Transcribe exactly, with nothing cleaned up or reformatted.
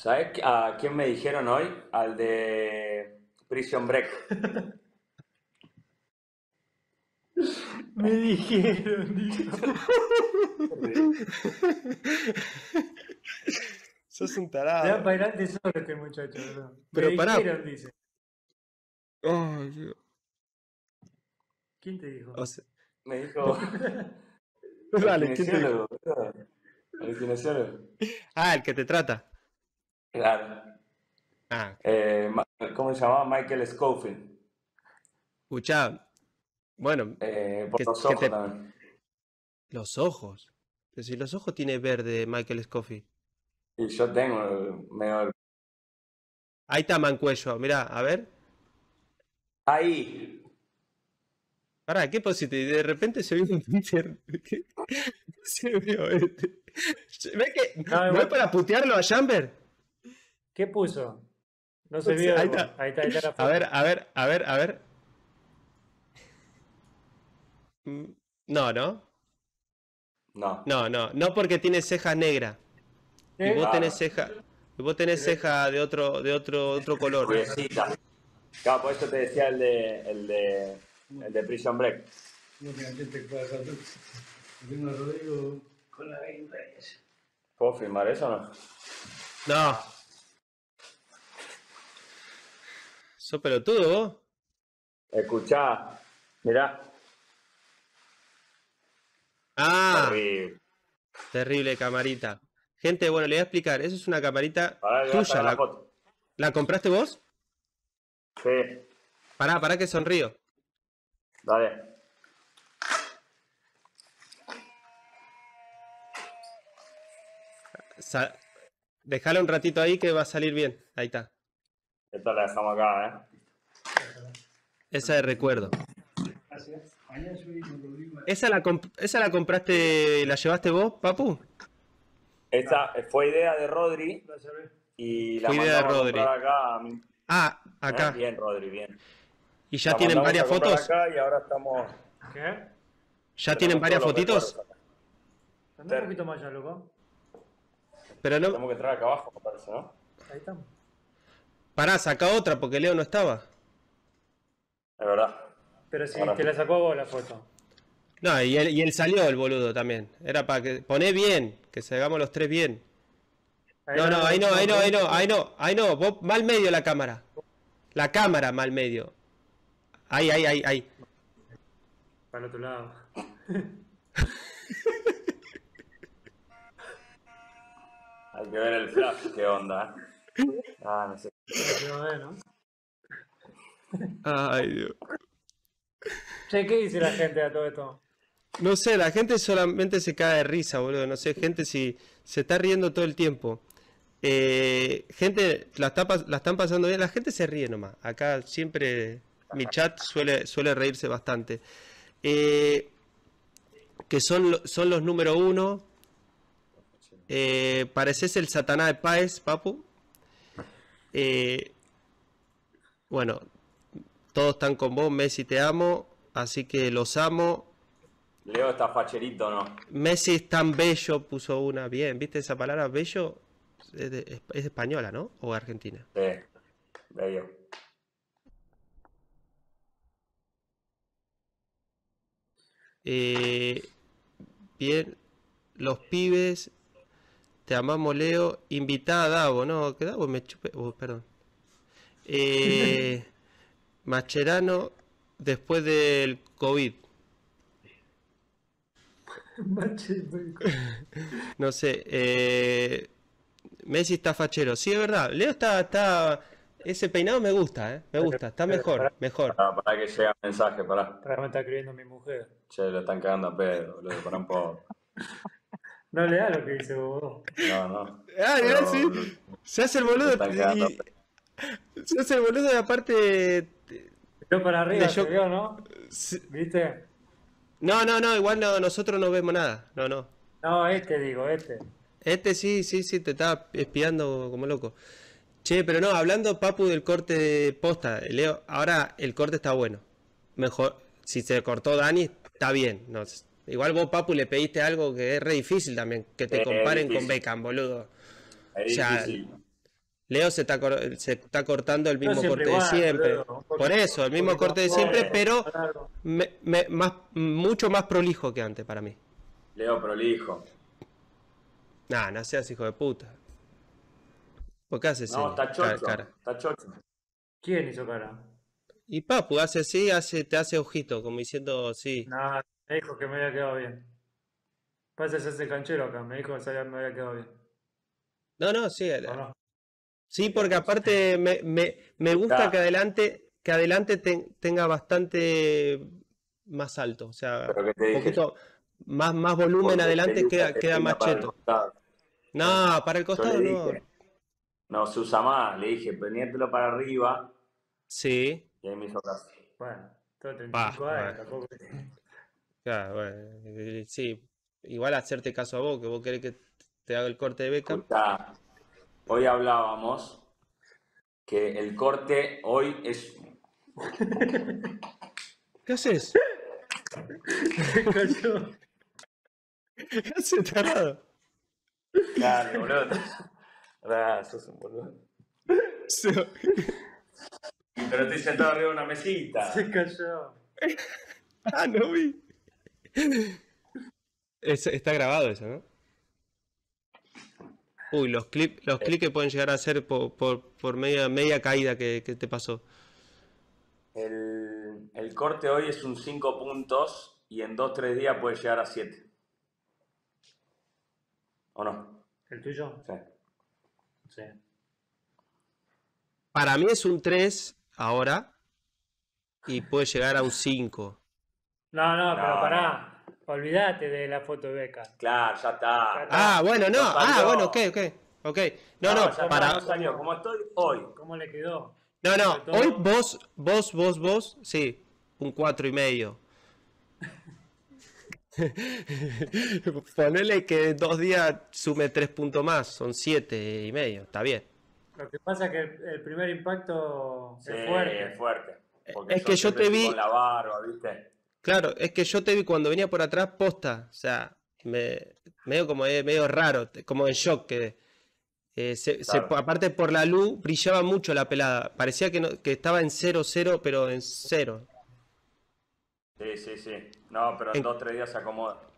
¿Sabes a quién me dijeron hoy? Al de Prison Break. Me dijeron, dijo. Sos un Le tarado. da para adelante solo este muchacho, ¿verdad? Me Pero pará. dijeron, dice. Ay, Dios. ¿Quién te dijo? O sea, Me dijo. El dale, ¿quién te dijo? kinesiólogo, boludo. El kinesiólogo. Ah, el que te trata. Claro. Ah, Eh, Ma- ¿cómo se llamaba? Michael Scofield. escuchá. Bueno, Eh, por que, los que ojos te... también. Los ojos. Pero si los ojos tiene verde Michael Scofield. Y yo tengo eh, medio. Ahí está Mancuello, mirá, a ver. Ahí. Pará, ¿qué pusiste? De repente se vio un Twitter. ¿Qué se vio este? ¿Ves que No, no igual- es para putearlo a Jamber? ¿Qué puso? No se vio. Ahí igual. está. Ahí está, ahí está la foto. A ver, a ver, a ver, a ver. Mm, No, no. No. No, no. No porque tiene cejas negras. Y ¿Eh? vos Ah, tenés no. ceja. Y vos tenés ceja de otro, de otro, otro color. Rubiecita. Claro, por eso te decía el de. el de. el de Prison Break. No me entiendes qué pasa. Tengo a Rodrigo con la venta esa. ¿Puedo filmar eso o no? No. ¿Sos pelotudo vos? Escuchá. Mirá. Ah, Horrible. terrible camarita. Gente, bueno, le voy a explicar. Eso es una camarita Pará, le voy a tuya. sacar la ¿La, foto. ¿la compraste vos? Sí. Pará, pará que sonrío. Dale. Sa- Dejala un ratito ahí que va a salir bien. Ahí está. Esta la dejamos acá, ¿eh? Esa de recuerdo. Mañana subí con Rodrigo. ¿Esa la, comp- ¿Esa la compraste, la llevaste vos, papu? Esta fue idea de Rodri La llave. y la Fue idea de mandamos a Rodri. comprar acá. a mí. Ah, ¿Eh? acá. Bien, Rodri, bien. ¿Y ya La tienen mandamos varias a comprar fotos? acá y ahora estamos. ¿Qué? ¿Ya tienen tenemos varias todos los fotitos? recuerdos acá. Anda un poquito más allá, loco. Pero no... Tenemos que entrar acá abajo, me parece, ¿no? Ahí estamos. Pará, saca otra porque Leo no estaba. Es verdad. Pero si Ahora te sí. la sacó vos la foto. No, y él, y él salió el boludo también. Era para que... Poné bien, que salgamos los tres bien. No, no, ahí no, ahí no, ahí no, ahí no, ahí no. Vos mal medio la cámara. La cámara mal medio. Ahí, ahí, ahí, ahí. Para el otro lado. Hay que ver el flash, qué onda, ¿eh? Ah, no sé. No, no. Ay, Dios. Che, ¿qué dice la gente a todo esto? No sé, la gente solamente se cae de risa, boludo. No sé, gente si se está riendo todo el tiempo. Eh, gente, la, está, pas- la están pasando bien. La gente se ríe nomás. Acá siempre mi chat suele, suele reírse bastante. Eh, que son, lo- son los número uno. Eh, pareces el Satanás de Páez, papu. Eh, bueno, todos están con vos. Messi, te amo. Así que los amo. Leo está facherito, ¿no? Messi es tan bello, puso una. Bien, ¿viste esa palabra bello? Es, de- es- es española, ¿no? ¿O argentina? Sí. Bello. Eh, bien, los pibes, te amamos, Leo. Invitá a Davo, no, que Davo me chupe. Oh, perdón. Eh, Mascherano, después del COVID. No sé. Eh, Messi está fachero. Sí, es verdad. Leo está, está. Ese peinado me gusta, ¿eh? Me gusta. Está mejor, mejor. Para, para que llegue el mensaje, pará. Para me está escribiendo mi mujer. Che, lo están cagando a pedo, boludo, pará un poco. No le da lo que dice vos. No, no. Ah, Pero- mirá, sí. Se hace el boludo. Están cagando. y- Se hace el boludo y aparte. Yo para arriba, De yo- se vio, ¿no? se- ¿Viste? No, no, no, igual no, nosotros no vemos nada. No, no. No, este digo, este. Este sí, sí, sí, te estaba espiando como loco. Che, pero no, hablando, Papu, del corte de posta, Leo, ahora el corte está bueno. Mejor, si se cortó Dani, está bien. No, igual vos, Papu, le pediste algo que es re difícil también, que te Sí, comparen es con difícil. Beckham, boludo. Es O sea, difícil. Leo se está, cor- se está cortando el Yo mismo siempre corte de igual, siempre. boludo, un Por poquito- eso, el mismo un poquito corte de más siempre, corto, pero más largo. me- me- más, mucho más prolijo que antes para mí. Leo prolijo. Nah, no seas hijo de puta. ¿Por qué haces No, señas? está Ca- chocho. cara? Está chocho. ¿Quién hizo cara? Y Papu hace así, hace, te hace ojito, como diciendo sí. No, me dijo que me había quedado bien. Pasa se hace canchero acá, me dijo que sabía- me había quedado bien. No, no, sí. ¿O el- no? Sí, porque aparte me, me, me gusta Está. que adelante, que adelante ten- tenga bastante más alto. O sea, Pero que te un dije, poquito más, más volumen porque adelante peluca queda, te queda peina más para el cheto. costado. No, para el Yo costado le no. dije, no se usa más. Le dije, poniéndolo para arriba. Sí. Y ahí me hizo caso. Bueno, tengo Bah, treinta y cinco años, bueno. tampoco. Claro, bueno, eh, sí. Igual hacerte caso a vos, que vos querés que te haga el corte de Beckham. Escuchá, hoy hablábamos que el corte hoy es. ¿Qué haces? Se cayó. ¿Qué haces, tarado? Dale, boludo. Ah, sos un boludo. Se- Pero estoy sentado arriba de una mesita. Se cayó. Ah, no vi. Es- está grabado eso, ¿no? Uy, los clips, los clics que pueden llegar a ser por, por, por media, media caída que, que te pasó. El, el corte hoy es un cinco puntos y en dos tres días puede llegar a siete. ¿O no? ¿El tuyo? Sí. Sí. Para mí es un tres ahora y puede llegar a un cinco. No, no, pero No, pará. Olvídate de la foto de Beca. Claro, ya está. Ah, bueno, no. No Ah, salió. bueno, ok, ok. Ok. No, no, ya está, para. no salió. Como estoy hoy. ¿Cómo le quedó? No, no. Sobre todo- Hoy vos, vos, vos, vos, sí. Un cuatro y medio. Ponele que dos días sume tres puntos más, son siete y medio, está bien. Lo que pasa es que el, el primer impacto Sí, es fuerte. es fuerte. Porque Es que yo siempre te estoy vi- con la barba, ¿viste? Claro, es que yo te vi cuando venía por atrás posta, o sea, me, medio como eh, medio raro, te- como en shock que eh, se- se- Claro. aparte por la luz brillaba mucho la pelada, parecía que, no- que estaba en cero cero, pero en cero. Sí, sí, sí. No, pero en En- dos tres días se acomoda.